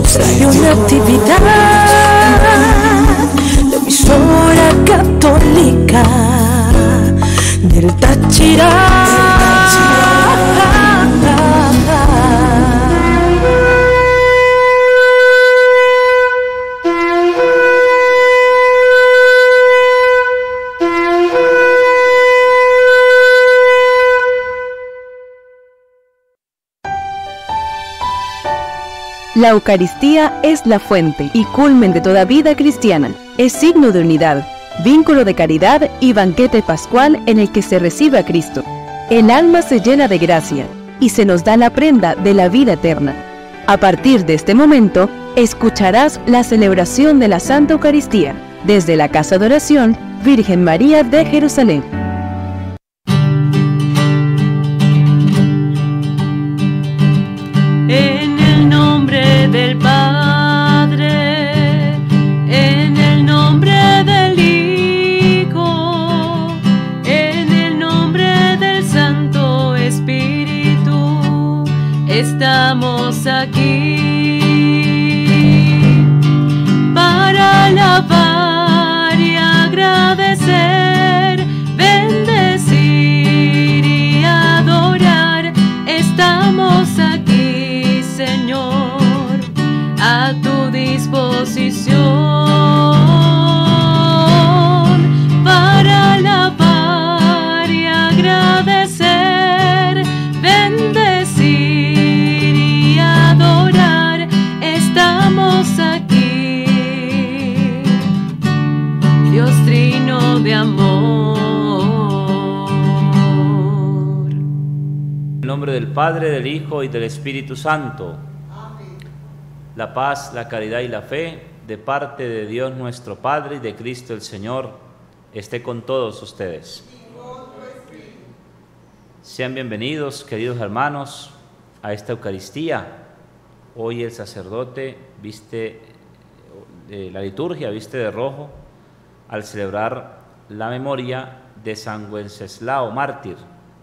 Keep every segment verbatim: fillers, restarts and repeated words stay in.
Radio Natividad, la emisora católica del Táchira. La Eucaristía es la fuente y culmen de toda vida cristiana. Es signo de unidad, vínculo de caridad y banquete pascual en el que se recibe a Cristo. El alma se llena de gracia y se nos da la prenda de la vida eterna. A partir de este momento, escucharás la celebración de la Santa Eucaristía desde la Casa de Oración Virgen María de Jerusalén. En el nombre del Padre, en el nombre del Hijo, en el nombre del Santo Espíritu, estamos aquí para alabar y agradecer, bendecir y adorar. Estamos aquí, Señor, a tu disposición para alabar y agradecer, bendecir y adorar. Estamos aquí, Dios Trino de amor. En el nombre del Padre, del Hijo y del Espíritu Santo. La paz, la caridad y la fe de parte de Dios nuestro Padre y de Cristo el Señor esté con todos ustedes. Sean bienvenidos, queridos hermanos, a esta Eucaristía. Hoy el sacerdote viste eh, la liturgia, viste de rojo al celebrar la memoria de San Wenceslao, mártir.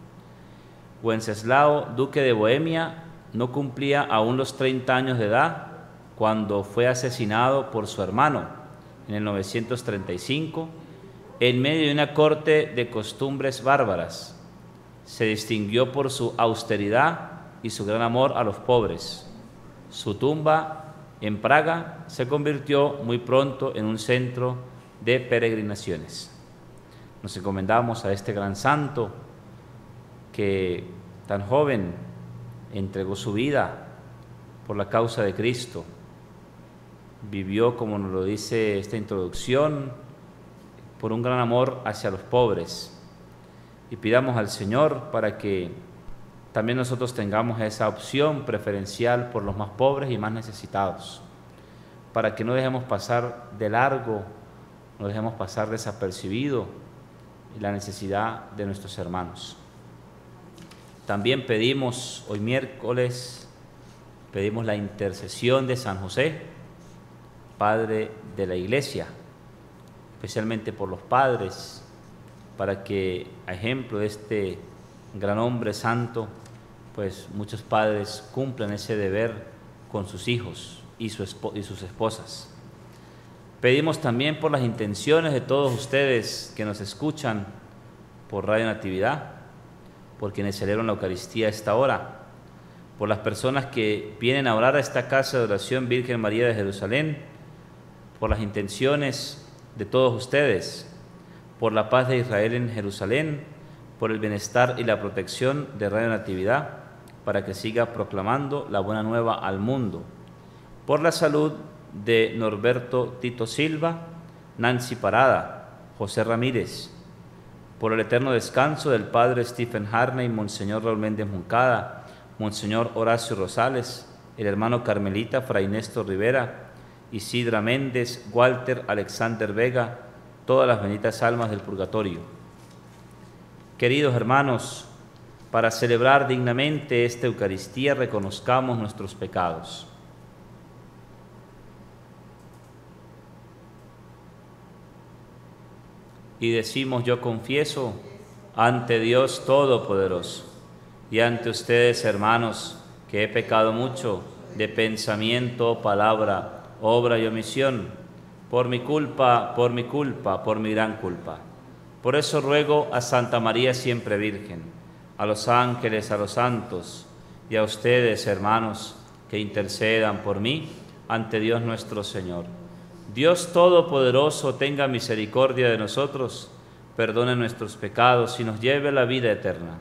Wenceslao, duque de Bohemia, no cumplía aún los treinta años de edad cuando fue asesinado por su hermano en el novecientos treinta y cinco, en medio de una corte de costumbres bárbaras. Se distinguió por su austeridad y su gran amor a los pobres. Su tumba en Praga se convirtió muy pronto en un centro de peregrinaciones. Nos encomendamos a este gran santo que tan joven entregó su vida por la causa de Cristo. Vivió, como nos lo dice esta introducción, por un gran amor hacia los pobres. Y pidamos al Señor para que también nosotros tengamos esa opción preferencial por los más pobres y más necesitados, para que no dejemos pasar de largo, no dejemos pasar desapercibido la necesidad de nuestros hermanos. También pedimos hoy miércoles, pedimos la intercesión de San José, Padre de la Iglesia, especialmente por los padres, para que, a ejemplo de este gran hombre santo, pues muchos padres cumplan ese deber con sus hijos y, su y sus esposas. Pedimos también por las intenciones de todos ustedes que nos escuchan por Radio Natividad, por quienes celebran la Eucaristía a esta hora, por las personas que vienen a orar a esta casa de oración Virgen María de Jerusalén, por las intenciones de todos ustedes, por la paz de Israel en Jerusalén, por el bienestar y la protección de Radio Natividad, para que siga proclamando la buena nueva al mundo, por la salud de Norberto Tito Silva, Nancy Parada, José Ramírez, por el eterno descanso del Padre Stephen Harney, Monseñor Raúl Méndez Moncada, Monseñor Horacio Rosales, el hermano Carmelita Fray Néstor Rivera, Isidra Méndez, Walter Alexander Vega, todas las benditas almas del purgatorio. Queridos hermanos, para celebrar dignamente esta Eucaristía reconozcamos nuestros pecados. Y decimos: yo confieso ante Dios Todopoderoso y ante ustedes, hermanos, que he pecado mucho de pensamiento, palabra, obra y omisión, por mi culpa, por mi culpa, por mi gran culpa. Por eso ruego a Santa María siempre Virgen, a los ángeles, a los santos y a ustedes, hermanos, que intercedan por mí ante Dios nuestro Señor. Dios Todopoderoso tenga misericordia de nosotros, perdone nuestros pecados y nos lleve a la vida eterna.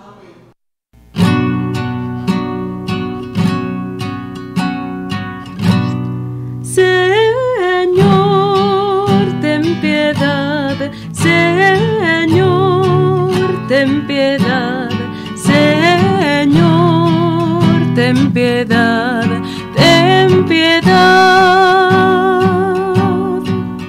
Señor, ten piedad, Señor, ten piedad, Señor, ten piedad, ten piedad.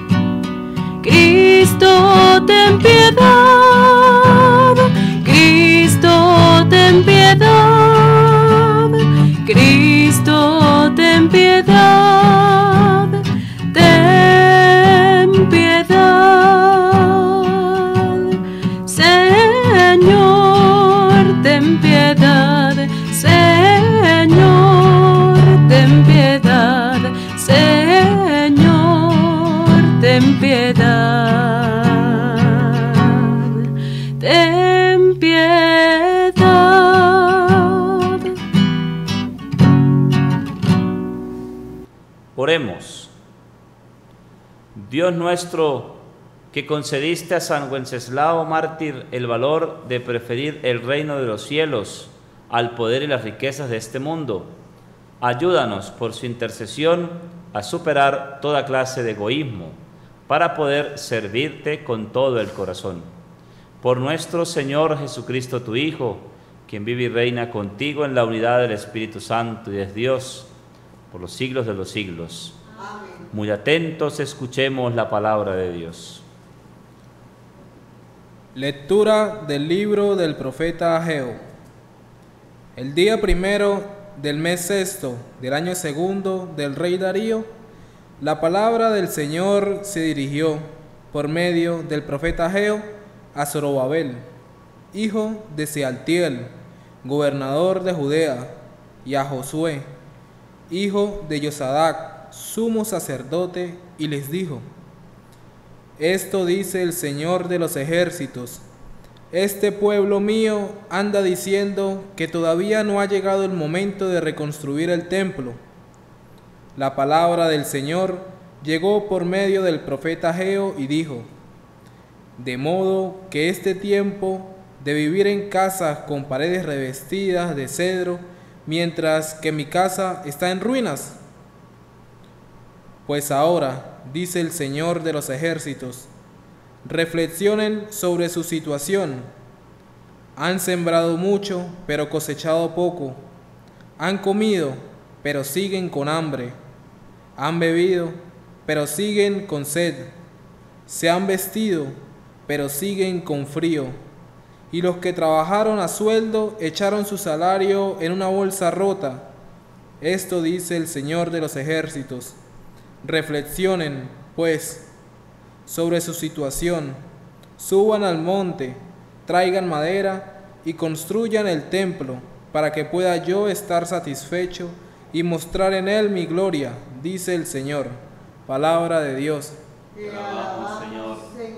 Cristo, ten piedad, Cristo, ten piedad, Cristo, ten piedad, ten piedad. Señor, ten piedad, Señor, ten piedad, Señor, ten piedad, ten piedad. Oremos. Dios nuestro, que concediste a San Wenceslao mártir el valor de preferir el reino de los cielos al poder y las riquezas de este mundo, ayúdanos por su intercesión a superar toda clase de egoísmo para poder servirte con todo el corazón. Por nuestro Señor Jesucristo, tu Hijo, quien vive y reina contigo en la unidad del Espíritu Santo y es Dios por los siglos de los siglos. Amén. Muy atentos escuchemos la palabra de Dios. Lectura del libro del profeta Ageo. El día primero del mes sexto del año segundo del rey Darío, la palabra del Señor se dirigió por medio del profeta Ageo a Zorobabel, hijo de Sealtiel, gobernador de Judea, y a Josué, hijo de Yosadac, sumo sacerdote, y les dijo: Esto dice el Señor de los ejércitos: este pueblo mío anda diciendo que todavía no ha llegado el momento de reconstruir el templo. La palabra del Señor llegó por medio del profeta Ageo y dijo: de modo que este tiempo de vivir en casas con paredes revestidas de cedro, mientras que mi casa está en ruinas. Pues ahora, dice el Señor de los ejércitos, reflexionen sobre su situación. Han sembrado mucho, pero cosechado poco. Han comido, pero siguen con hambre. Han bebido, pero siguen con sed. Se han vestido, pero siguen con frío. Y los que trabajaron a sueldo echaron su salario en una bolsa rota. Esto dice el Señor de los ejércitos. Reflexionen, pues, sobre su situación. Suban al monte, traigan madera y construyan el templo, para que pueda yo estar satisfecho y mostrar en él mi gloria, dice el Señor. Palabra de Dios. Te alabamos, Señor.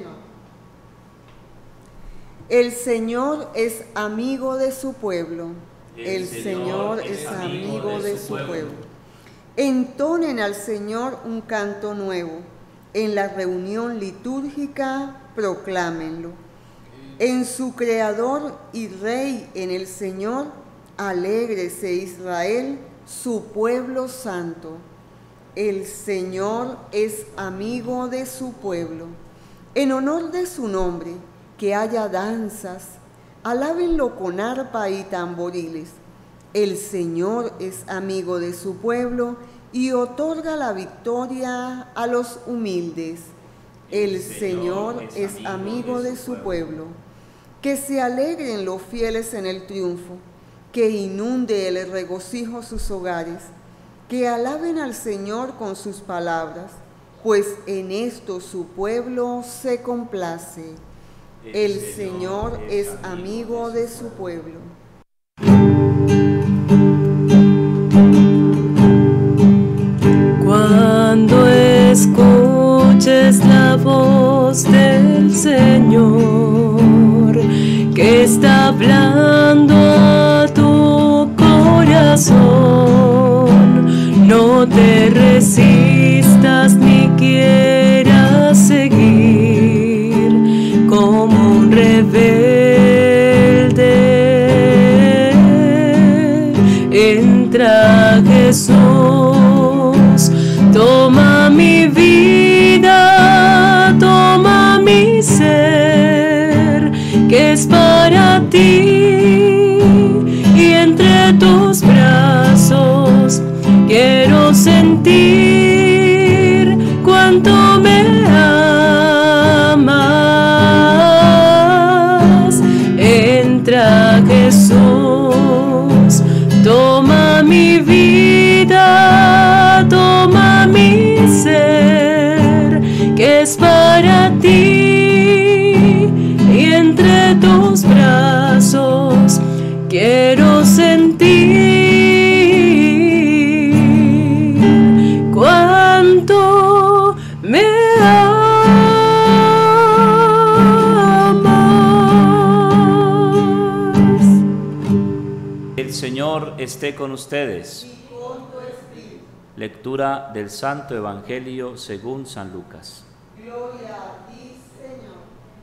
El Señor es amigo de su pueblo. El Señor es amigo de su pueblo. Entonen al Señor un canto nuevo. En la reunión litúrgica proclámenlo. En su Creador y Rey, en el Señor, alégrese Israel, su pueblo santo. El Señor es amigo de su pueblo. En honor de su nombre, que haya danzas, alábenlo con arpa y tamboriles. El Señor es amigo de su pueblo y otorga la victoria a los humildes. El Señor es amigo de su pueblo. Que se alegren los fieles en el triunfo, que inunde el regocijo sus hogares, que alaben al Señor con sus palabras, pues en esto su pueblo se complace. El Señor es amigo de su pueblo. Entra Jesús, toma mi vida, toma mi ser, que es para ti, y entre tus brazos quiero sentir cuánto me amas. Entra Jesús, toma mi vida, toma mi ser, que es para ti, y entre tus brazos quiero sentir cuánto me amas. El Señor esté con ustedes. Lectura del Santo Evangelio según San Lucas. Gloria a ti, Señor.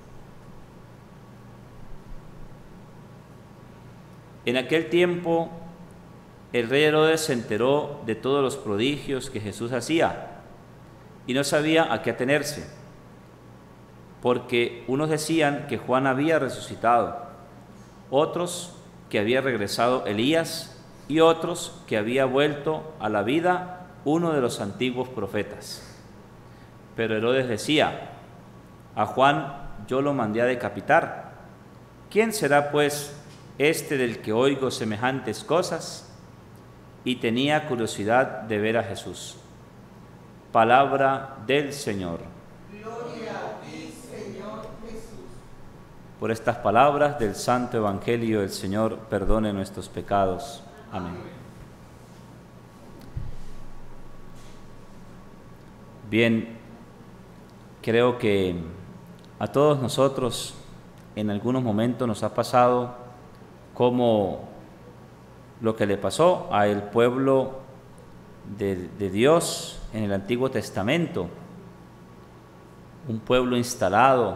En aquel tiempo, el rey Herodes se enteró de todos los prodigios que Jesús hacía y no sabía a qué atenerse, porque unos decían que Juan había resucitado, otros que había regresado Elías y otros que había vuelto a la vida uno de los antiguos profetas. Pero Herodes decía: a Juan yo lo mandé a decapitar. ¿Quién será pues este del que oigo semejantes cosas? Y tenía curiosidad de ver a Jesús. Palabra del Señor. Gloria a ti, Señor Jesús. Por estas palabras del Santo Evangelio, el Señor perdone nuestros pecados. Amén. Bien, creo que a todos nosotros en algunos momentos nos ha pasado como lo que le pasó al pueblo de, de Dios en el Antiguo Testamento, un pueblo instalado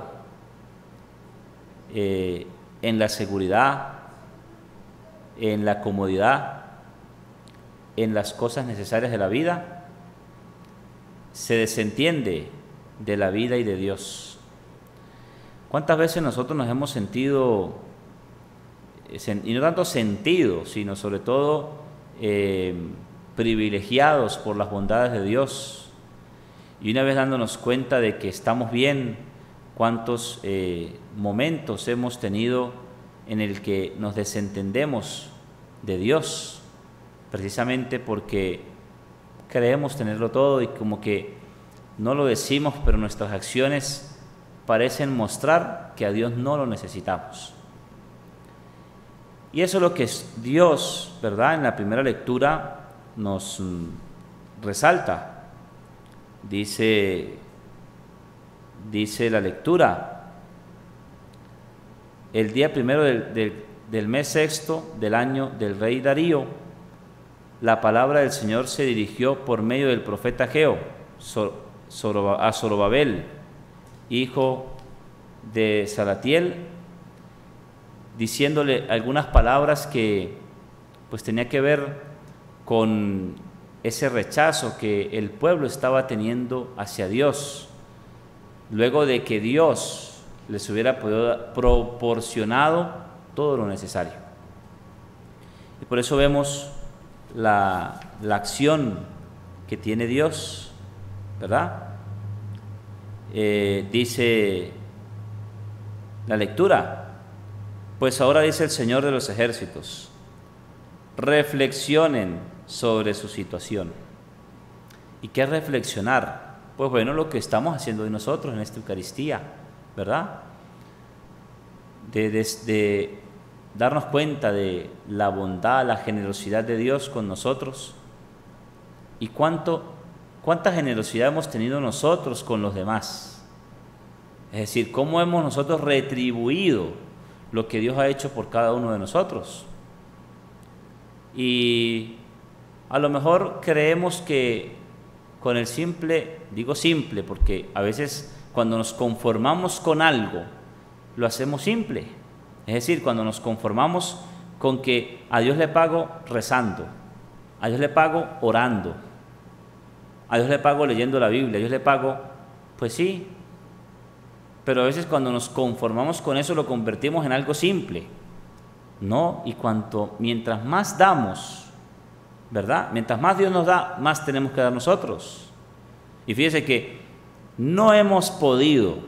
eh, en la seguridad, en la comodidad, en las cosas necesarias de la vida, se desentiende de la vida y de Dios. ¿Cuántas veces nosotros nos hemos sentido, y no tanto sentido, sino sobre todo eh, privilegiados por las bondades de Dios, y una vez dándonos cuenta de que estamos bien, cuántos eh, momentos hemos tenido en el que nos desentendemos de Dios, precisamente porque creemos tenerlo todo y como que no lo decimos, pero nuestras acciones parecen mostrar que a Dios no lo necesitamos. Y eso es lo que Dios, ¿verdad?, en la primera lectura nos resalta. Dice, dice la lectura: el día primero del, del, del mes sexto del año del rey Darío, la palabra del Señor se dirigió por medio del profeta Ageo a Zorobabel, hijo de Salatiel, diciéndole algunas palabras que pues tenía que ver con ese rechazo que el pueblo estaba teniendo hacia Dios, luego de que Dios les hubiera proporcionado todo lo necesario. Y por eso vemos La, la acción que tiene Dios, ¿verdad? Eh, dice la lectura: pues ahora dice el Señor de los ejércitos, reflexionen sobre su situación. ¿Y qué es reflexionar? Pues bueno, lo que estamos haciendo hoy nosotros en esta Eucaristía, ¿verdad? De, de, de darnos cuenta de la bondad, la generosidad de Dios con nosotros, y cuánto, cuánta generosidad hemos tenido nosotros con los demás. Es decir, cómo hemos nosotros retribuido lo que Dios ha hecho por cada uno de nosotros. Y a lo mejor creemos que con el simple, digo simple porque a veces cuando nos conformamos con algo, lo hacemos simple. Es decir, cuando nos conformamos con que a Dios le pago rezando, a Dios le pago orando, a Dios le pago leyendo la Biblia, a Dios le pago, pues sí, pero a veces cuando nos conformamos con eso lo convertimos en algo simple. No, y cuanto, mientras más damos, ¿verdad? Mientras más Dios nos da, más tenemos que dar nosotros. Y fíjese que no hemos podido,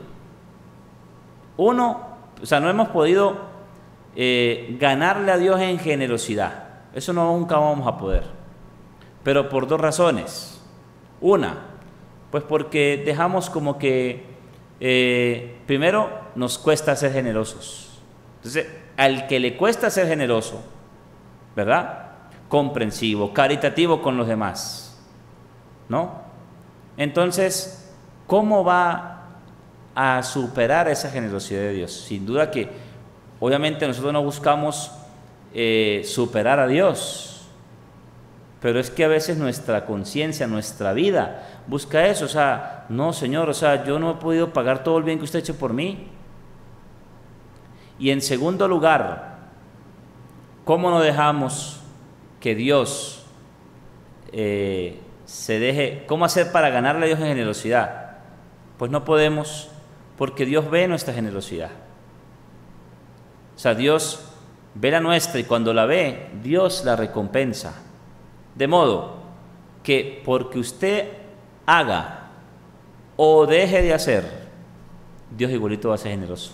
uno, o sea, no hemos podido eh, ganarle a Dios en generosidad. Eso no, nunca vamos a poder. Pero por dos razones. Una, pues porque dejamos como que, eh, primero, nos cuesta ser generosos. Entonces, al que le cuesta ser generoso, ¿verdad? Comprensivo, caritativo con los demás, ¿no? Entonces, ¿cómo va a superar esa generosidad de Dios? Sin duda que, obviamente, nosotros no buscamos eh, superar a Dios, pero es que a veces nuestra conciencia, nuestra vida, busca eso. O sea, no, Señor, o sea, yo no he podido pagar todo el bien que usted ha hecho por mí. Y en segundo lugar, ¿cómo no dejamos que Dios eh, se deje? ¿Cómo hacer para ganarle a Dios en generosidad? Pues no podemos, porque Dios ve nuestra generosidad. O sea, Dios ve la nuestra y cuando la ve, Dios la recompensa. De modo que porque usted haga o deje de hacer, Dios igualito va a ser generoso.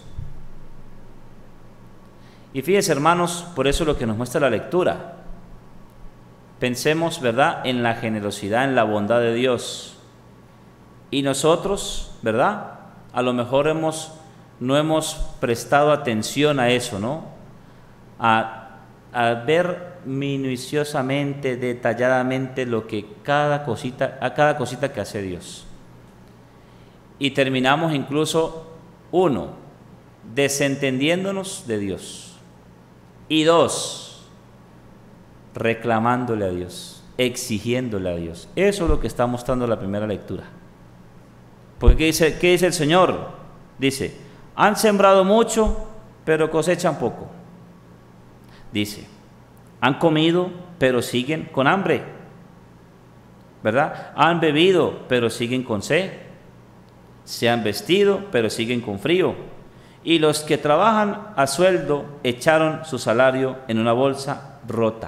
Y fíjense, hermanos, por eso lo que nos muestra la lectura. Pensemos, ¿verdad?, en la generosidad, en la bondad de Dios. Y nosotros, ¿verdad?, a lo mejor hemos, no hemos prestado atención a eso, ¿no? A, a ver minuciosamente, detalladamente lo que cada cosita, a cada cosita que hace Dios. Y terminamos incluso, uno, desentendiéndonos de Dios. Y dos, reclamándole a Dios, exigiéndole a Dios. Eso es lo que está mostrando la primera lectura. Porque ¿qué dice, qué dice el Señor? Dice, han sembrado mucho, pero cosechan poco. Dice, han comido, pero siguen con hambre. ¿Verdad? Han bebido, pero siguen con sed. Se han vestido, pero siguen con frío. Y los que trabajan a sueldo echaron su salario en una bolsa rota.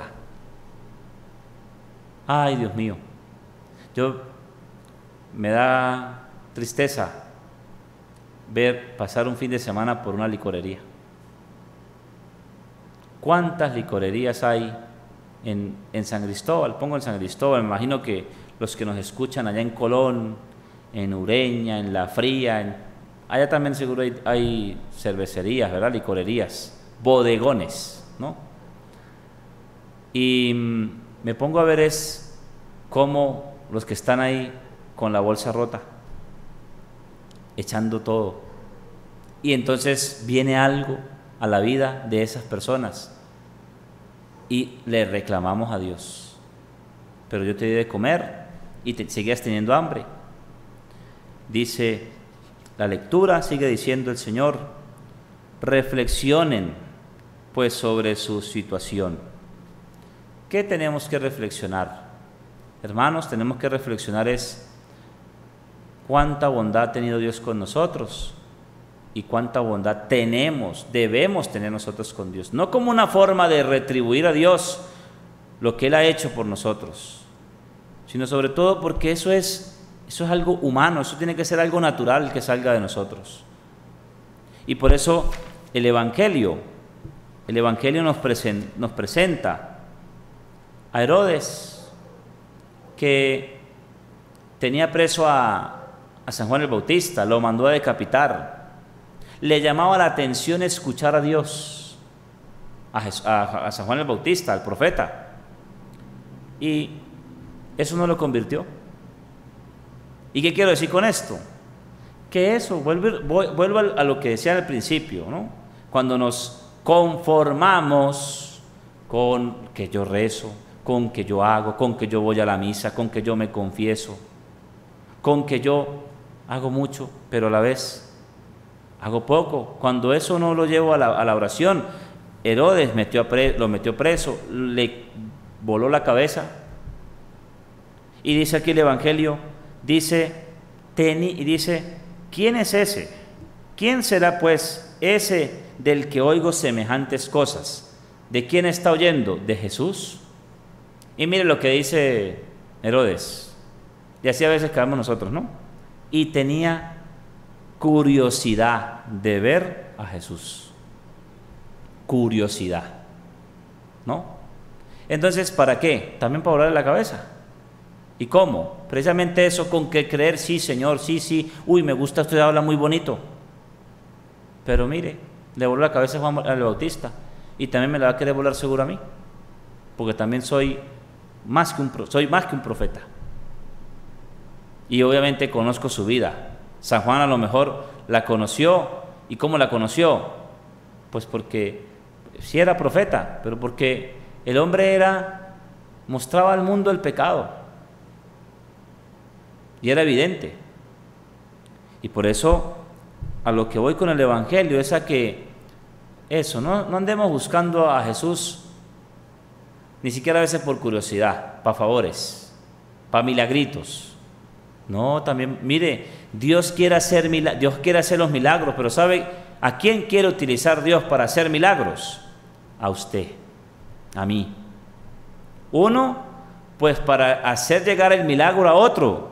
Ay, Dios mío, yo me da tristeza ver pasar un fin de semana por una licorería. ¿Cuántas licorerías hay en, en San Cristóbal? Pongo en San Cristóbal, me imagino que los que nos escuchan allá en Colón, en Ureña, en La Fría, en allá también seguro hay, hay cervecerías, ¿verdad? Licorerías, bodegones, ¿no? Y mmm, me pongo a ver es cómo los que están ahí con la bolsa rota, echando todo. Y entonces viene algo a la vida de esas personas y le reclamamos a Dios. Pero yo te di de comer y te seguías teniendo hambre. Dice la lectura, sigue diciendo el Señor, reflexionen pues sobre su situación. ¿Qué tenemos que reflexionar? Hermanos, tenemos que reflexionar es cuánta bondad ha tenido Dios con nosotros y cuánta bondad tenemos, debemos tener nosotros con Dios. No como una forma de retribuir a Dios lo que Él ha hecho por nosotros, sino sobre todo porque eso es Eso es algo humano, eso tiene que ser algo natural que salga de nosotros. Y por eso el Evangelio, el Evangelio nos, presen, nos presenta a Herodes, que tenía preso a, a San Juan el Bautista, lo mandó a decapitar. Le llamaba la atención escuchar a Dios, a, a, a San Juan el Bautista, al profeta. Y eso no lo convirtió. ¿Y qué quiero decir con esto? Que eso, vuelvo, vuelvo a lo que decía al principio, ¿no? Cuando nos conformamos con que yo rezo, con que yo hago, con que yo voy a la misa, con que yo me confieso, con que yo hago mucho, pero a la vez hago poco. Cuando eso no lo llevo a la, a la oración, Herodes metió a pre, lo metió preso, le voló la cabeza. Y dice aquí el Evangelio, dice, teni, y dice, ¿quién es ese? ¿Quién será pues ese del que oigo semejantes cosas? ¿De quién está oyendo? ¿De Jesús? Y mire lo que dice Herodes, y así a veces caemos nosotros, ¿no? Y tenía curiosidad de ver a Jesús. Curiosidad, ¿no? Entonces, ¿para qué? También para volarle la cabeza. ¿Y cómo? Precisamente eso, con que creer, sí, Señor, sí, sí, uy, me gusta, usted habla muy bonito. Pero mire, le voló la cabeza a Juan el Bautista, y también me la va a querer volar seguro a mí, porque también soy más que un, soy más que un profeta. Y obviamente conozco su vida. San Juan a lo mejor la conoció. ¿Y cómo la conoció? Pues porque sí era profeta, pero porque el hombre era, mostraba al mundo el pecado. Y era evidente. Y por eso, a lo que voy con el Evangelio es a que eso, no, no andemos buscando a Jesús, ni siquiera a veces por curiosidad, para favores, para milagritos. No, también, mire, Dios quiere hacer, Dios quiere hacer los milagros, pero ¿sabe a quién quiere utilizar Dios para hacer milagros? A usted, a mí. Uno, pues para hacer llegar el milagro a otro.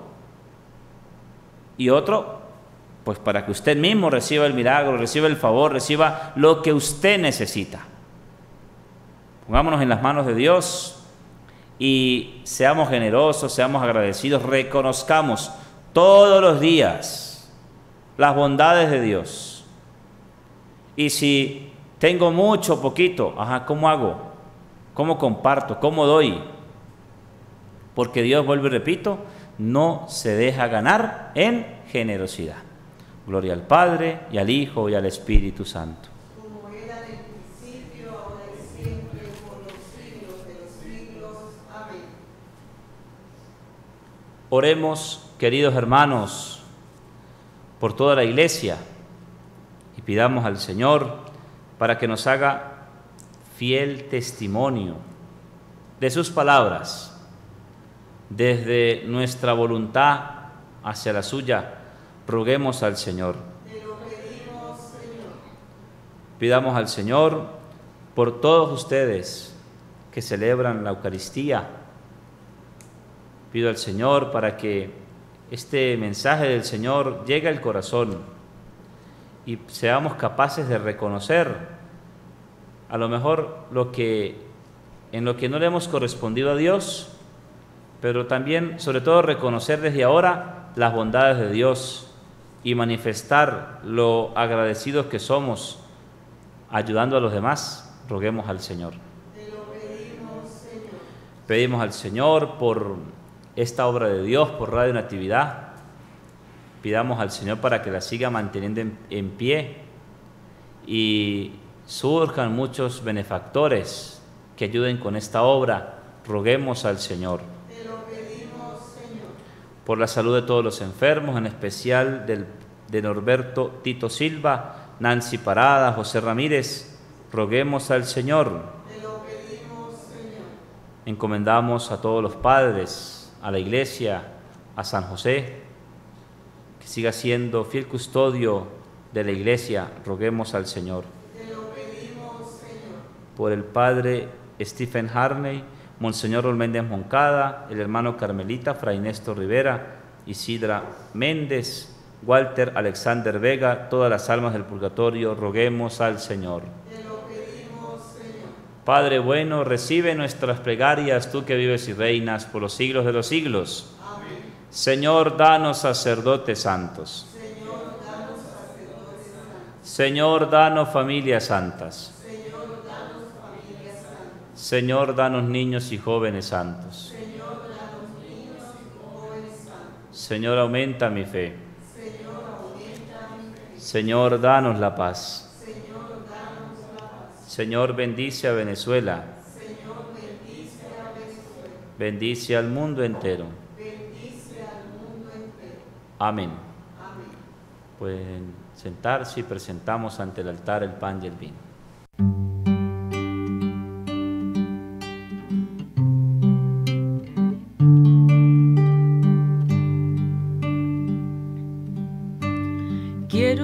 Y otro, pues para que usted mismo reciba el milagro, reciba el favor, reciba lo que usted necesita. Pongámonos en las manos de Dios y seamos generosos, seamos agradecidos, reconozcamos todos los días las bondades de Dios. Y si tengo mucho, poquito, ajá, ¿cómo hago? ¿Cómo comparto? ¿Cómo doy? Porque Dios, vuelvo y repito, no se deja ganar en generosidad. Gloria al Padre, y al Hijo, y al Espíritu Santo. Como era en el principio, ahora y siempre, por los siglos de los siglos. Amén. Oremos, queridos hermanos, por toda la Iglesia, y pidamos al Señor para que nos haga fiel testimonio de sus palabras, desde nuestra voluntad hacia la suya. Roguemos al Señor. Te lo pedimos, Señor. Pidamos al Señor por todos ustedes que celebran la Eucaristía. Pido al Señor para que este mensaje del Señor llegue al corazón y seamos capaces de reconocer a lo mejor lo que, en lo que no le hemos correspondido a Dios, pero también, sobre todo, reconocer desde ahora las bondades de Dios y manifestar lo agradecidos que somos ayudando a los demás. Roguemos al Señor. Te lo pedimos, Señor. Pedimos al Señor por esta obra de Dios, por Radio Natividad. Pidamos al Señor para que la siga manteniendo en, en pie y surjan muchos benefactores que ayuden con esta obra. Roguemos al Señor. Te lo pedimos, Señor. Por la salud de todos los enfermos, en especial del, de Norberto Tito Silva, Nancy Parada, José Ramírez, roguemos al Señor. Te lo pedimos, Señor. Encomendamos a todos los padres, a la Iglesia, a San José, que siga siendo fiel custodio de la Iglesia, roguemos al Señor. Te lo pedimos, Señor. Por el Padre Stephen Harney, Monseñor Olméndez Moncada, el hermano Carmelita, Fray Néstor Rivera, Isidra Méndez, Walter Alexander Vega, todas las almas del purgatorio, roguemos al Señor. Te lo pedimos, Señor. Padre bueno, recibe nuestras plegarias, tú que vives y reinas por los siglos de los siglos. Amén. Señor, danos sacerdotes santos. Señor, danos sacerdotes santos. Señor, danos familias santas. Señor, danos familias santas. Señor, danos niños y jóvenes santos. Señor, danos niños y jóvenes santos. Señor, aumenta mi fe. Señor, aumenta mi fe. Señor, danos la paz. Señor, danos la paz. Señor, bendice a Venezuela. Señor, bendice a Venezuela. Bendice al mundo entero. Bendice al mundo entero. Amén. Amén. Pueden sentarse y presentamos ante el altar el pan y el vino.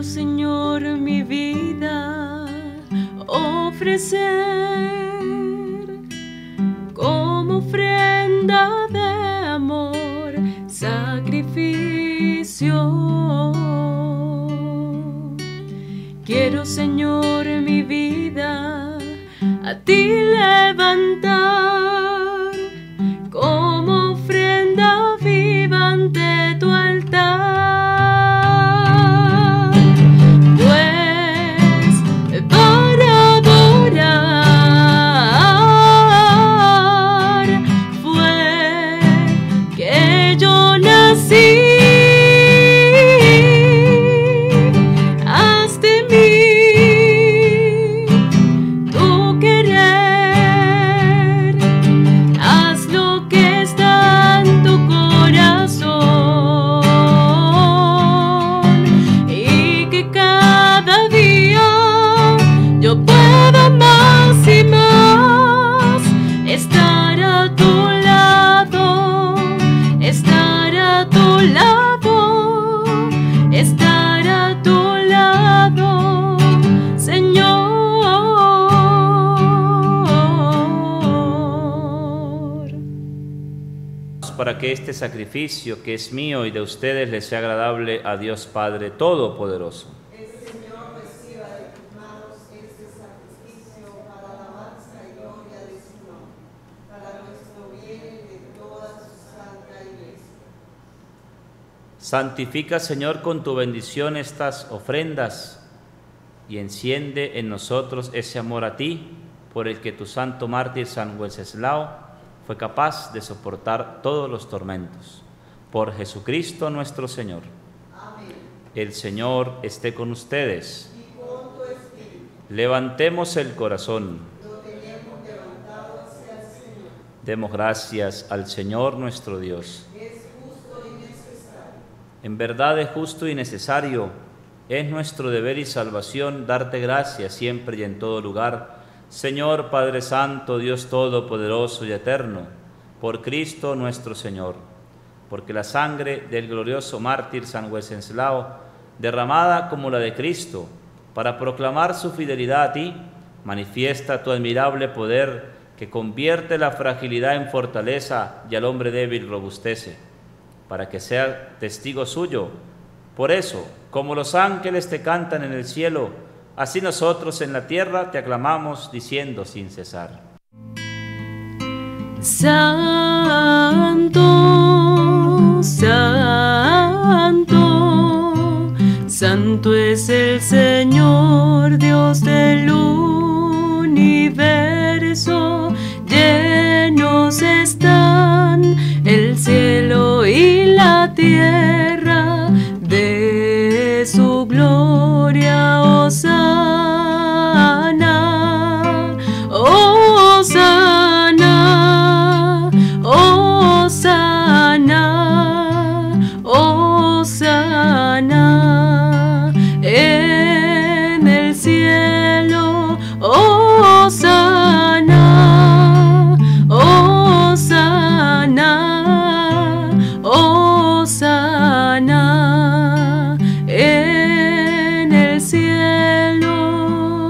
Quiero, Señor, mi vida ofrecer como ofrenda de amor, sacrificio. Quiero, Señor, mi vida a ti levantar como ofrenda viva ante tu altar, pues para adorar fue que yo nací. Para que este sacrificio que es mío y de ustedes les sea agradable a Dios Padre Todopoderoso. El Señor reciba de tus manos este sacrificio para la alabanza y gloria de su nombre, para nuestro bien y de toda su santa iglesia. Santifica, Señor, con tu bendición estas ofrendas y enciende en nosotros ese amor a ti, por el que tu santo mártir San Wenceslao fue capaz de soportar todos los tormentos. Por Jesucristo nuestro Señor. Amén. El Señor esté con ustedes. Y con tu espíritu. Levantemos el corazón. Lo tenemos levantado hacia el Señor. Demos gracias al Señor nuestro Dios. Es justo y necesario. En verdad es justo y necesario. Es nuestro deber y salvación darte gracias siempre y en todo lugar, Señor Padre Santo, Dios Todopoderoso y Eterno, por Cristo nuestro Señor, porque la sangre del glorioso mártir San Wenceslao, derramada como la de Cristo, para proclamar su fidelidad a ti, manifiesta tu admirable poder que convierte la fragilidad en fortaleza y al hombre débil robustece, para que sea testigo suyo. Por eso, como los ángeles te cantan en el cielo, así nosotros en la tierra te aclamamos diciendo sin cesar. Santo, santo, santo es el Señor, Dios del universo. Llenos están el cielo y la tierra de su gloria. Hosana, Hosana, Hosana, Hosana en el cielo. Hosana, Hosana, Hosana en el cielo.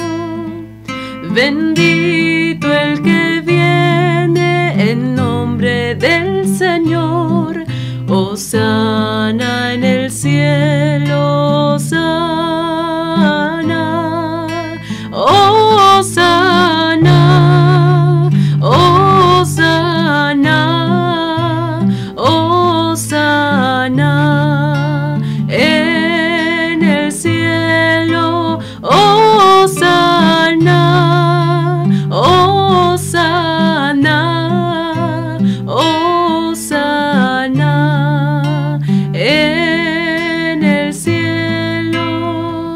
Bendito el que viene en nombre del Señor. Hosana en el cielo. Hosana, Hosana, Hosana, Hosana en el cielo. Hosana, Hosana, Hosana en el cielo.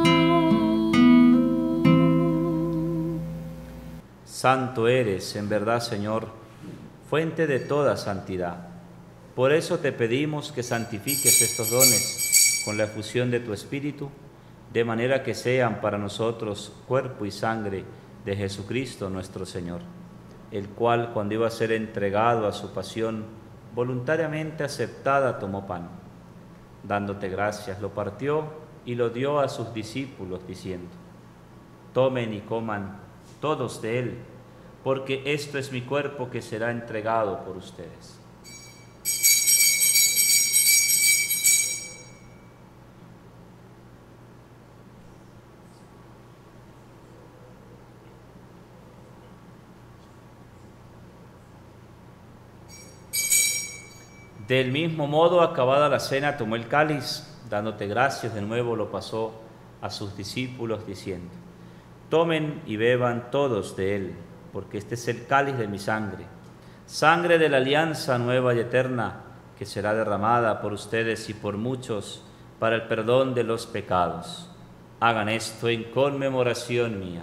Santo eres, en verdad, Señor, fuente de toda santidad. Por eso te pedimos que santifiques estos dones con la efusión de tu Espíritu, de manera que sean para nosotros cuerpo y sangre de Jesucristo nuestro Señor, el cual, cuando iba a ser entregado a su pasión, voluntariamente aceptada tomó pan. Dándote gracias, lo partió y lo dio a sus discípulos, diciendo: tomen y coman todos de él, porque esto es mi cuerpo que será entregado por ustedes. Del mismo modo, acabada la cena, tomó el cáliz, dándote gracias de nuevo, lo pasó a sus discípulos, diciendo: tomen y beban todos de él, porque este es el cáliz de mi sangre, sangre de la alianza nueva y eterna, que será derramada por ustedes y por muchos para el perdón de los pecados. Hagan esto en conmemoración mía.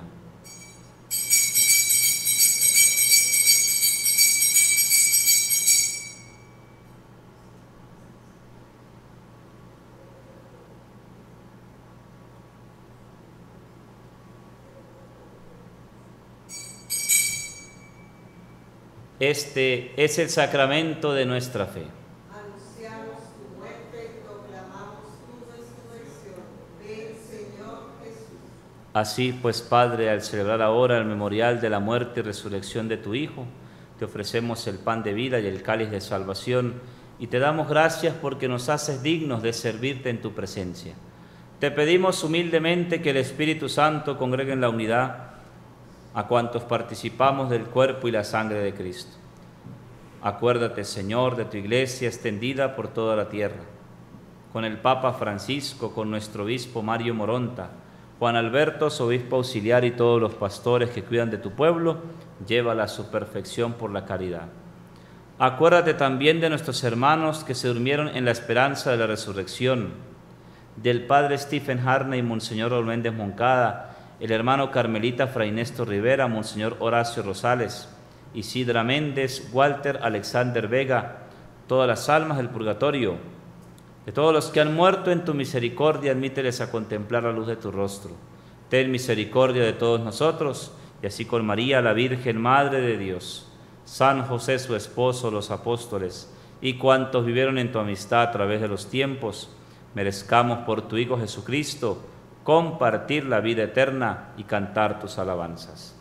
Este es el sacramento de nuestra fe. Anunciamos tu muerte y proclamamos tu resurrección. Ven, Señor Jesús. Así pues, Padre, al celebrar ahora el memorial de la muerte y resurrección de tu Hijo, te ofrecemos el pan de vida y el cáliz de salvación, y te damos gracias porque nos haces dignos de servirte en tu presencia. Te pedimos humildemente que el Espíritu Santo congregue en la unidad a cuantos participamos del cuerpo y la sangre de Cristo. Acuérdate, Señor, de tu iglesia extendida por toda la tierra, con el Papa Francisco, con nuestro obispo Mario Moronta, Juan Alberto, su obispo auxiliar, y todos los pastores que cuidan de tu pueblo, llévala a su perfección por la caridad. Acuérdate también de nuestros hermanos que se durmieron en la esperanza de la resurrección, del padre Stephen Harney y Monseñor Olméndez Moncada, el hermano carmelita Fray Néstor Rivera, Monseñor Horacio Rosales, Isidra Méndez, Walter Alexander Vega, todas las almas del purgatorio, de todos los que han muerto en tu misericordia, admíteles a contemplar la luz de tu rostro. Ten misericordia de todos nosotros, y así con María, la Virgen Madre de Dios, San José su esposo, los apóstoles, y cuantos vivieron en tu amistad a través de los tiempos, merezcamos por tu Hijo Jesucristo compartir la vida eterna y cantar tus alabanzas.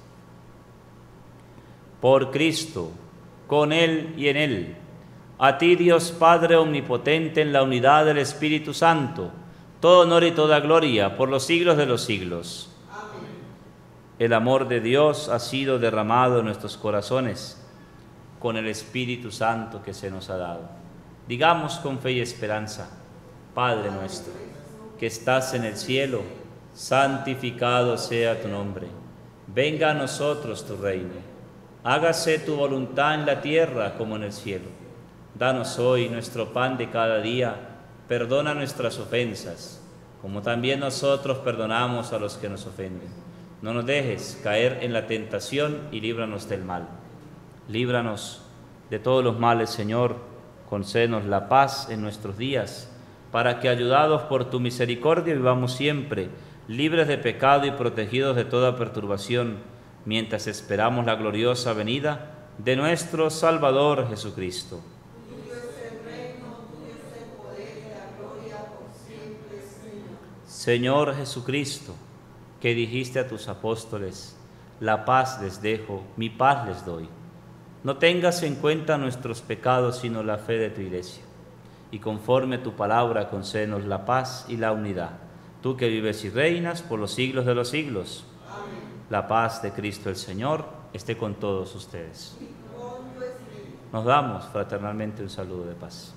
Por Cristo, con Él y en Él, a ti, Dios Padre omnipotente, en la unidad del Espíritu Santo, todo honor y toda gloria por los siglos de los siglos. Amén. El amor de Dios ha sido derramado en nuestros corazones con el Espíritu Santo que se nos ha dado. Digamos con fe y esperanza: Padre nuestro, que estás en el cielo, santificado sea tu nombre. Venga a nosotros tu reino. Hágase tu voluntad en la tierra como en el cielo. Danos hoy nuestro pan de cada día. Perdona nuestras ofensas, como también nosotros perdonamos a los que nos ofenden. No nos dejes caer en la tentación y líbranos del mal. Líbranos de todos los males, Señor. Concédenos la paz en nuestros días, para que, ayudados por tu misericordia, vivamos siempre libres de pecado y protegidos de toda perturbación, mientras esperamos la gloriosa venida de nuestro Salvador Jesucristo. Tuyo es el reino, tuyo es el poder y la gloria por siempre, Señor. Señor Jesucristo, que dijiste a tus apóstoles: la paz les dejo, mi paz les doy. No tengas en cuenta nuestros pecados, sino la fe de tu iglesia. Y conforme a tu palabra, concédenos la paz y la unidad. Tú que vives y reinas por los siglos de los siglos. Amén. La paz de Cristo el Señor esté con todos ustedes. Nos damos fraternalmente un saludo de paz.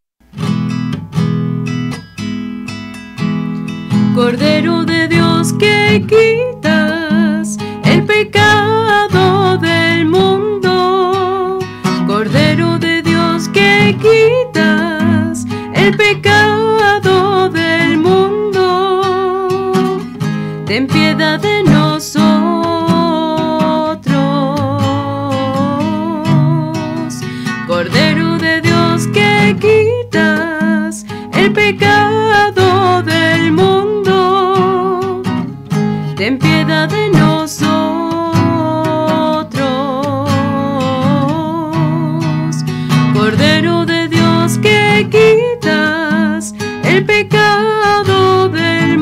Cordero de Dios, que quitas el pecado del mundo. Cordero de Dios, que quitas el pecado del mundo. Ten piedad de nosotros. Cordero de Dios, que quitas el pecado del mundo. Ten piedad de nosotros. Cordero de Dios, que quitas el pecado del mundo.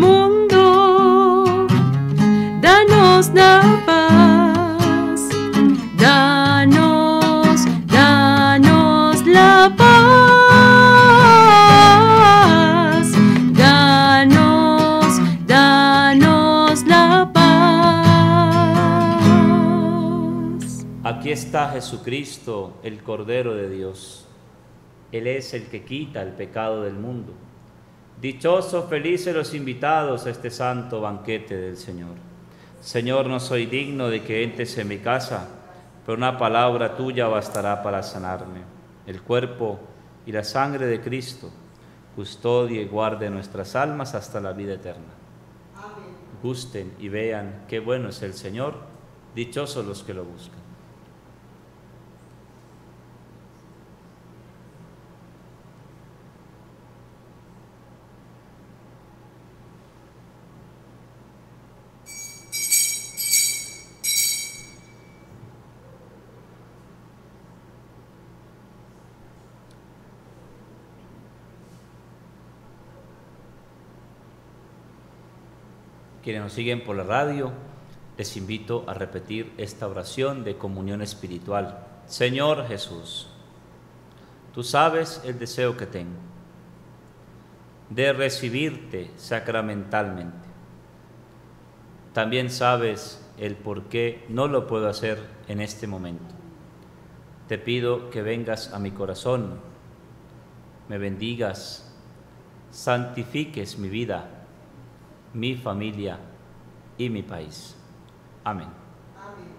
Aquí está Jesucristo, el Cordero de Dios. Él es el que quita el pecado del mundo. Dichosos, felices los invitados a este santo banquete del Señor. Señor, no soy digno de que entres en mi casa, pero una palabra tuya bastará para sanarme. El cuerpo y la sangre de Cristo custodie y guarde nuestras almas hasta la vida eterna. Amén. Gusten y vean qué bueno es el Señor, dichosos los que lo buscan. Quienes nos siguen por la radio, les invito a repetir esta oración de comunión espiritual. Señor Jesús, tú sabes el deseo que tengo de recibirte sacramentalmente. También sabes el por qué no lo puedo hacer en este momento. Te pido que vengas a mi corazón, me bendigas, santifiques mi vida, mi familia y mi país. Amén. Amén.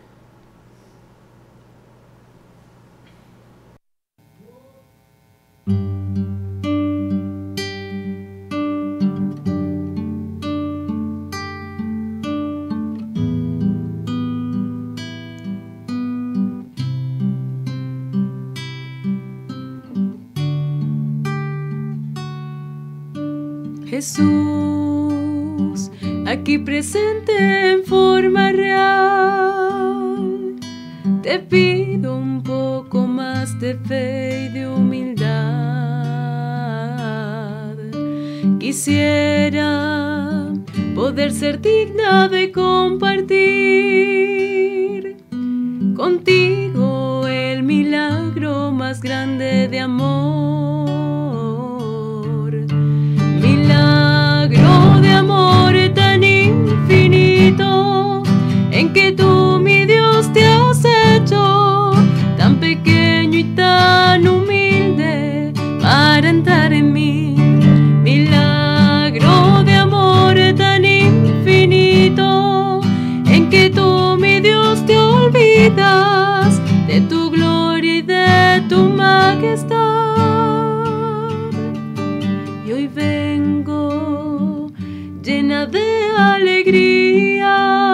Jesús, aquí presente en forma real, te pido un poco más de fe y de humildad. Quisiera poder ser digna de compartir contigo el milagro más grande de amor. Milagro de amor tan infinito, en que tú, mi Dios, te has hecho tan pequeño y tan humilde para entrar en mí. Milagro de amor tan infinito, en que tú, mi Dios, te olvidas de tu gloria y de tu majestad. Y hoy vengo llena de alegría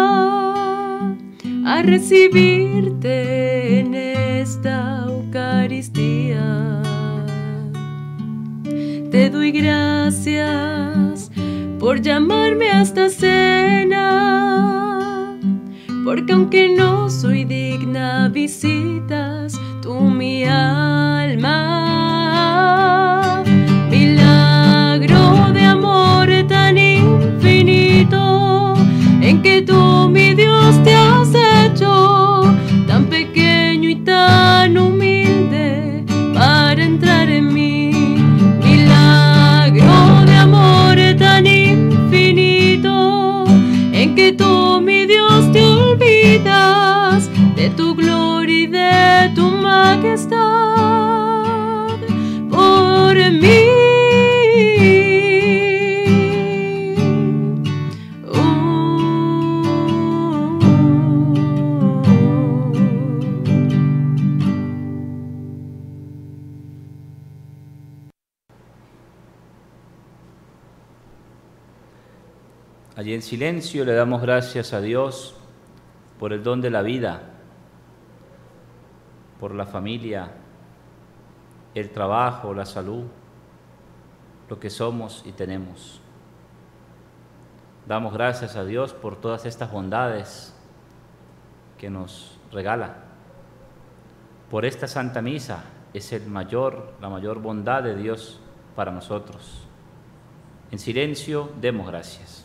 a recibirte en esta Eucaristía. Te doy gracias por llamarme a esta cena, porque aunque no soy digna, visitas tú mi alma. Milagro de amor tan infinito, en que tú, mi Dios, te has hecho tan pequeño y tan humilde para entrar en mí. Milagro de amor tan infinito, en que tú, mi Dios, te olvidas de tu gloria y de tu majestad por mí. Allí en silencio le damos gracias a Dios por el don de la vida, por la familia, el trabajo, la salud, lo que somos y tenemos. Damos gracias a Dios por todas estas bondades que nos regala. Por esta Santa Misa es el mayor, la mayor bondad de Dios para nosotros. En silencio demos gracias.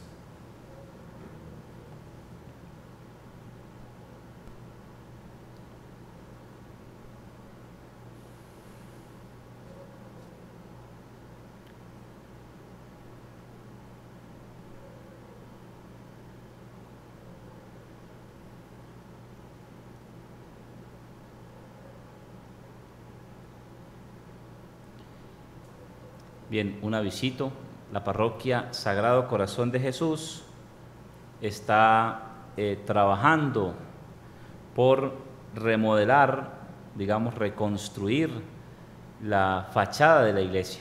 Bien, un avisito, la parroquia Sagrado Corazón de Jesús está eh, trabajando por remodelar, digamos, reconstruir la fachada de la iglesia.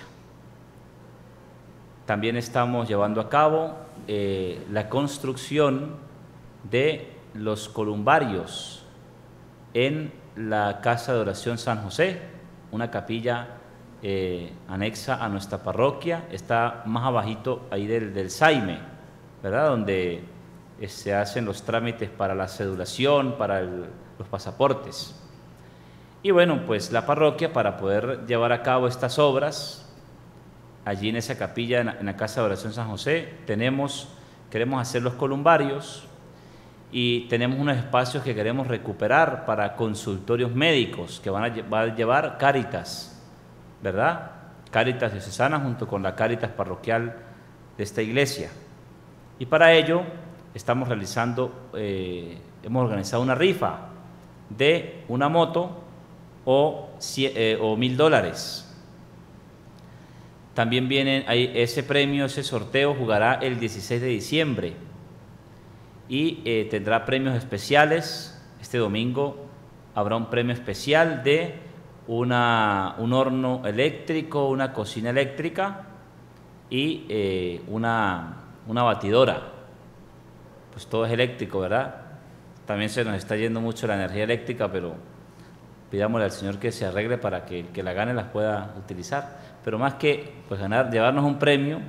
También estamos llevando a cabo eh, la construcción de los columbarios en la Casa de Oración San José, una capilla eh, anexa a nuestra parroquia, está más abajito ahí del, del Saime, ¿verdad? Donde eh, se hacen los trámites para la cedulación, para el, los pasaportes. Y bueno, pues la parroquia, para poder llevar a cabo estas obras, allí en esa capilla, en la, en la Casa de Oración San José, tenemos, queremos hacer los columbarios y tenemos unos espacios que queremos recuperar para consultorios médicos que van a, va a llevar Cáritas, ¿verdad? Cáritas diocesana junto con la Cáritas parroquial de esta iglesia. Y para ello estamos realizando, eh, hemos organizado una rifa de una moto o, eh, o mil dólares. También viene ahí ese premio, ese sorteo jugará el dieciséis de diciembre y eh, tendrá premios especiales. Este domingo habrá un premio especial de una, un horno eléctrico, una cocina eléctrica y eh, una, una batidora. Pues todo es eléctrico, ¿verdad? También se nos está yendo mucho la energía eléctrica, pero pidámosle al Señor que se arregle para que el que la gane las pueda utilizar. Pero más que pues, ganar, llevarnos un premio,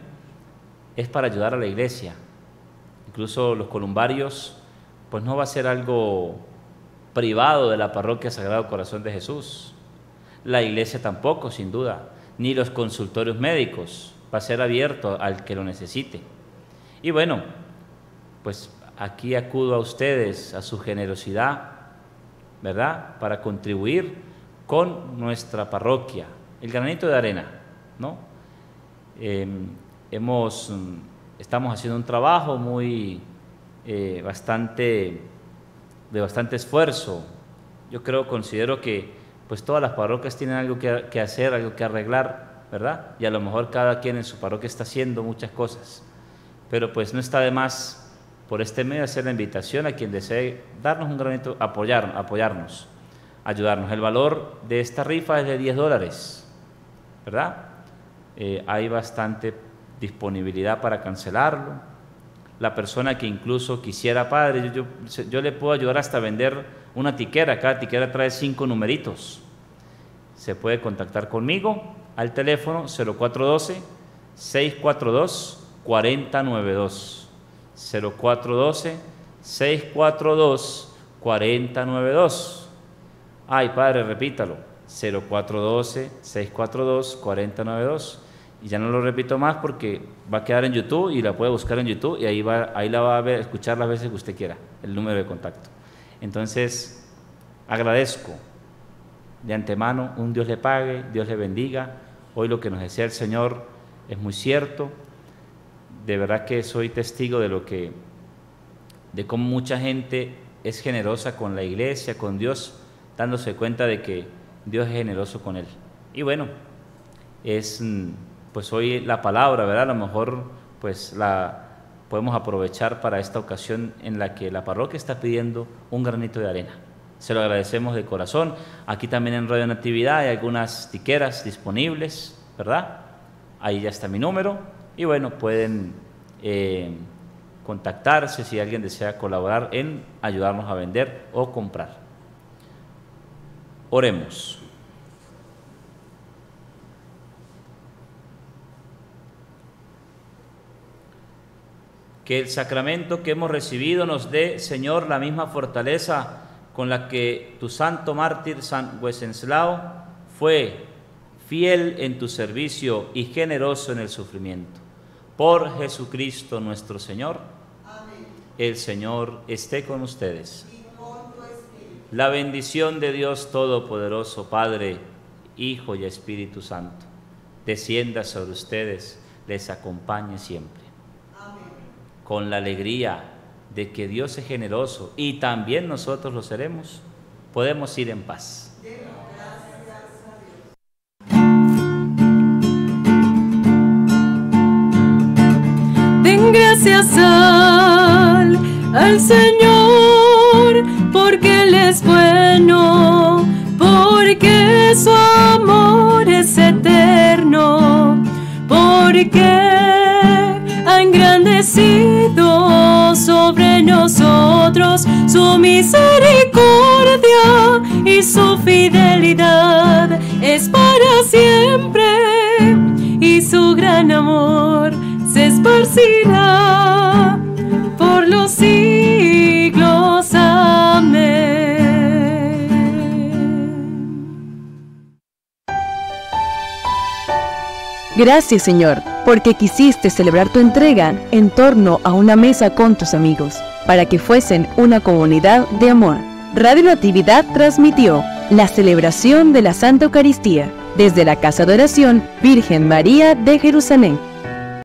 es para ayudar a la iglesia. Incluso los columbarios, pues no va a ser algo privado de la parroquia Sagrado Corazón de Jesús. La iglesia tampoco, sin duda, ni los consultorios médicos. Va a ser abierto al que lo necesite. Y bueno, pues aquí acudo a ustedes, a su generosidad, ¿verdad?, para contribuir con nuestra parroquia, el granito de arena, ¿no? Eh, hemos, estamos haciendo un trabajo muy, eh, bastante, de bastante esfuerzo. Yo creo, considero que pues todas las parroquias tienen algo que, que hacer, algo que arreglar, ¿verdad? Y a lo mejor cada quien en su parroquia está haciendo muchas cosas, pero pues no está de más por este medio hacer la invitación a quien desee darnos un granito, apoyar, apoyarnos, ayudarnos. El valor de esta rifa es de diez dólares, ¿verdad? Eh, hay bastante disponibilidad para cancelarlo. La persona que incluso quisiera, padre, yo, yo, yo le puedo ayudar hasta vender una tiquera. Cada tiquera trae cinco numeritos. Se puede contactar conmigo al teléfono cero cuatro uno dos, seis cuatro dos, cuatro cero nueve dos. cero cuatro uno dos, seis cuatro dos, cuatro cero nueve dos. Ay, padre, repítalo. cero cuatro uno dos, seis cuatro dos, cuatro cero nueve dos. Y ya no lo repito más porque va a quedar en YouTube y la puede buscar en YouTube y ahí, va, ahí la va a ver, escuchar las veces que usted quiera, el número de contacto. Entonces, agradezco de antemano, un Dios le pague, Dios le bendiga. Hoy lo que nos decía el Señor es muy cierto. De verdad que soy testigo de lo que, de cómo mucha gente es generosa con la iglesia, con Dios, dándose cuenta de que Dios es generoso con él. Y bueno, es pues hoy la palabra, ¿verdad? A lo mejor pues la podemos aprovechar para esta ocasión en la que la parroquia está pidiendo un granito de arena. Se lo agradecemos de corazón. Aquí también en Radio Natividad hay algunas tiqueras disponibles, ¿verdad? Ahí ya está mi número. Y bueno, pueden eh, contactarse si alguien desea colaborar en ayudarnos a vender o comprar. Oremos. Que el sacramento que hemos recibido nos dé, Señor, la misma fortaleza con la que tu santo mártir San Wenceslao fue fiel en tu servicio y generoso en el sufrimiento. Por Jesucristo nuestro Señor. Amén. El Señor esté con ustedes. Y con tu espíritu. La bendición de Dios Todopoderoso, Padre, Hijo y Espíritu Santo, descienda sobre ustedes, les acompañe siempre. Amén. Con la alegría de que Dios es generoso y también nosotros lo seremos, podemos ir en paz. gracias al, al Señor, porque Él es bueno, porque su amor es eterno, porque ha engrandecido sobre nosotros su misericordia y su fidelidad es para siempre, y su gran amor se esparcirá por los siglos. Amén. Gracias, Señor, porque quisiste celebrar tu entrega en torno a una mesa con tus amigos, para que fuesen una comunidad de amor. Radio Natividad transmitió la celebración de la Santa Eucaristía desde la Casa de Oración Virgen María de Jerusalén.